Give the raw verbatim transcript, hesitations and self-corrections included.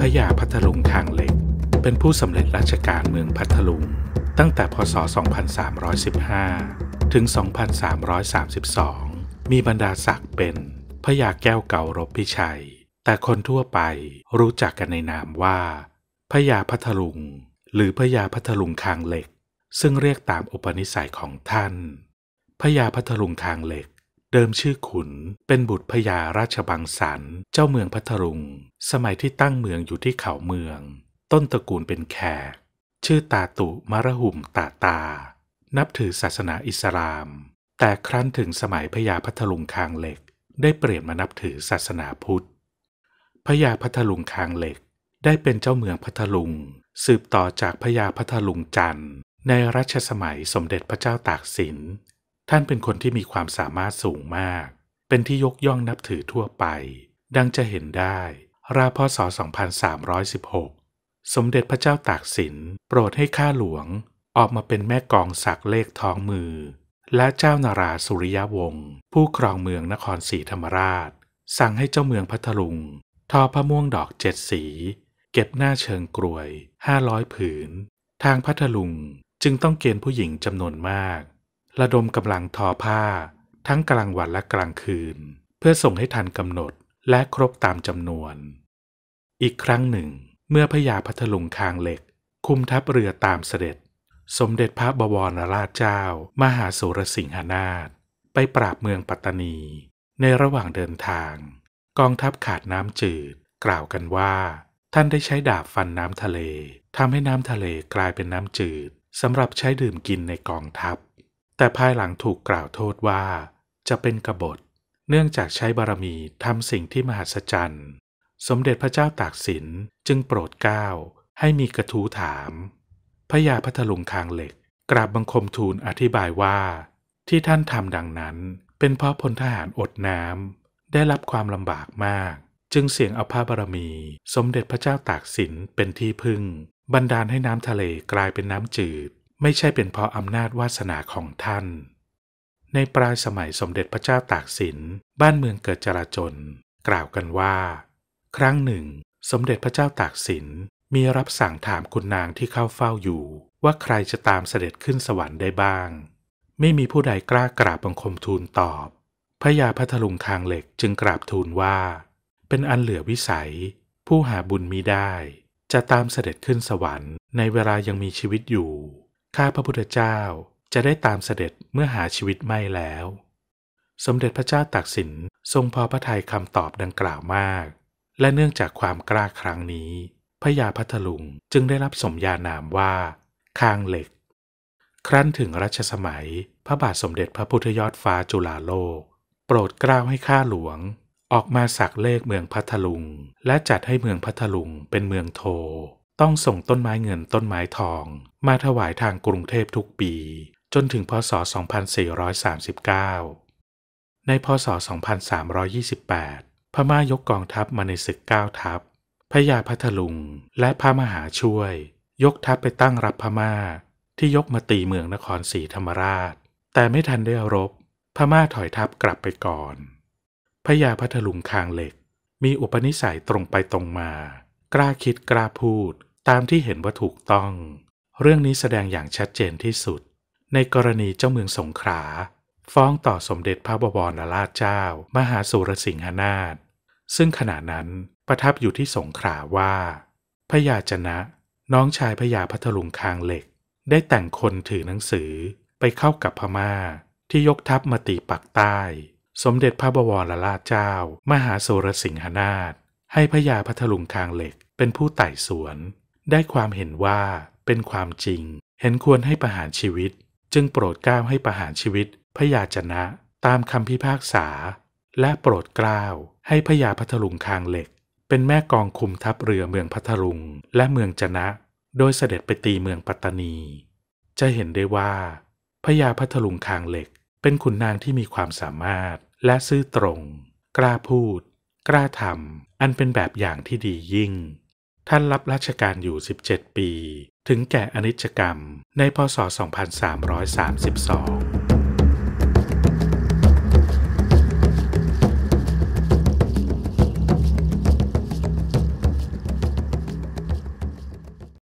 พญาพัทลุงคางเหล็กเป็นผู้สำเร็จราชการเมืองพัทลุงตั้งแต่พ.ศ. สองพันสามร้อยสิบห้า ถึง สองพันสามร้อยสามสิบสอง มีบรรดาศักดิ์เป็นพญาแก้วเก่ารบพิชัยแต่คนทั่วไปรู้จักกันในนามว่าพญาพัทลุงหรือพญาพัทลุงคางเหล็กซึ่งเรียกตามอุปนิสัยของท่านพญาพัทลุงคางเหล็กเดิมชื่อขุนเป็นบุตรพญาราชบังสันเจ้าเมืองพัทลุงสมัยที่ตั้งเมืองอยู่ที่เขาเมืองต้นตระกูลเป็นแขกชื่อตาตุมรหุมตาตานับถือศาสนาอิสลามแต่ครั้นถึงสมัยพญาพัทลุงคางเหล็กได้เปลี่ยนมานับถือศาสนาพุทธพญาพัทลุงคางเหล็กได้เป็นเจ้าเมืองพัทลุงสืบต่อจากพญาพัทลุงจันทร์ในรัชสมัยสมเด็จพระเจ้าตากสินท่านเป็นคนที่มีความสามารถสูงมากเป็นที่ยกย่องนับถือทั่วไปดังจะเห็นได้ราวพ.ศ. สองพันสามร้อยสิบหกสมเด็จพระเจ้าตากสินโปรดให้ข้าหลวงออกมาเป็นแม่กองศักเลขท้องมือและเจ้านาราสุริยวงศ์ผู้ครองเมืองนครศรีธรรมราชสั่งให้เจ้าเมืองพัทลุงทอพระม่วงดอกเจ็ดสีเก็บหน้าเชิงกรวยห้าร้อยผืนทางพัทลุงจึงต้องเกณฑ์ผู้หญิงจำนวนมากระดมกำลังทอผ้าทั้งกลางวันและกลางคืนเพื่อส่งให้ทันกำหนดและครบตามจำนวนอีกครั้งหนึ่งเมื่อพญาพัทลุงคางเหล็กคุมทัพเรือตามเสด็จสมเด็จพระบวรราชเจ้ามหาสุรสิงหนาถไปปราบเมืองปัตตานีในระหว่างเดินทางกองทัพขาดน้ำจืดกล่าวกันว่าท่านได้ใช้ดาบฟันน้ำทะเลทำให้น้ำทะเลกลายเป็นน้ำจืดสำหรับใช้ดื่มกินในกองทัพแต่ภายหลังถูกกล่าวโทษว่าจะเป็นกบฏเนื่องจากใช้บารมีทำสิ่งที่มหัศจรรย์สมเด็จพระเจ้าตากสินจึงโปรดเกล้าให้มีกระทู้ถามพญาพัทลุงคางเหล็กกราบบังคมทูลอธิบายว่าที่ท่านทำดังนั้นเป็นเพราะพลทหารอดน้ำได้รับความลำบากมากจึงเสี่ยงเอาพระบารมีสมเด็จพระเจ้าตากสินเป็นที่พึ่งบันดาลให้น้ำทะเลกลายเป็นน้ำจืดไม่ใช่เป็นเพราะอำนาจวาสนาของท่านในปลายสมัยสมเด็จพระเจ้าตากสินบ้านเมืองเกิดจลาจลกล่าวกันว่าครั้งหนึ่งสมเด็จพระเจ้าตากสินมีรับสั่งถามคุณนางที่เข้าเฝ้าอยู่ว่าใครจะตามเสด็จขึ้นสวรรค์ได้บ้างไม่มีผู้ใดกล้ากราบบังคมทูลตอบพญาพัทลุงคางเหล็กจึงกราบทูลว่าเป็นอันเหลือวิสัยผู้หาบุญมิได้จะตามเสด็จขึ้นสวรรค์ในเวลายังมีชีวิตอยู่ข้าพระพุทธเจ้าจะได้ตามเสด็จเมื่อหาชีวิตไม่แล้วสมเด็จพระเจ้าตากสินทรงพอพระทัยคำตอบดังกล่าวมากและเนื่องจากความกล้าครั้งนี้พญาพัทลุงจึงได้รับสมญานามว่าคางเหล็กครั้นถึงรัชสมัยพระบาทสมเด็จพระพุทธยอดฟ้าจุฬาโลกโปรดเกล้าให้ข้าหลวงออกมาสักเลขเมืองพัทลุงและจัดให้เมืองพัทลุงเป็นเมืองโทต้องส่งต้นไม้เงินต้นไม้ทองมาถวายทางกรุงเทพทุกปีจนถึงพ.ศ. สองพันสี่ร้อยสามสิบเก้าในพ.ศ. สองพันสามร้อยยี่สิบแปดพม่ายกกองทัพมาในศึกเก้าทัพพญาพัทลุงและพระมหาช่วยยกทัพไปตั้งรับพม่าที่ยกมาตีเมืองนครศรีธรรมราชแต่ไม่ทันได้รบพม่าถอยทัพกลับไปก่อนพญาพัทลุงคางเหล็กมีอุปนิสัยตรงไปตรงมากล้าคิดกล้าพูดตามที่เห็นว่าถูกต้องเรื่องนี้แสดงอย่างชัดเจนที่สุดในกรณีเจ้าเมืองสงขลาฟ้องต่อสมเด็จพระบวรราชเจ้ามหาสุรสิงหนาถซึ่งขณะนั้นประทับอยู่ที่สงขลาว่าพญาจนะน้องชายพญาพัทลุงคางเหล็กได้แต่งคนถือหนังสือไปเข้ากับพม่าที่ยกทัพมาตีปักใต้สมเด็จพระบวรราชเจ้ามหาสุรสิงหนาถให้พญาพัทลุงคางเหล็กเป็นผู้ไต่สวนได้ความเห็นว่าเป็นความจริงเห็นควรให้ประหารชีวิตจึงโปรดเกล้าให้ประหารชีวิตพญาจนะตามคำพิพากษาและโปรดเกล้าให้พญาพัทลุงคางเหล็กเป็นแม่กองคุมทัพเรือเมืองพัทลุงและเมืองจะนะโดยเสด็จไปตีเมืองปัตตานีจะเห็นได้ว่าพญาพัทลุงคางเหล็กเป็นขุนนางที่มีความสามารถและซื่อตรงกล้าพูดกล้าทำอันเป็นแบบอย่างที่ดียิ่งท่านรับราชการอยู่สิบเจ็ดปีถึงแก่อนิจกรรมในพ.ศ. สองพันสามร้อยสามสิบสอง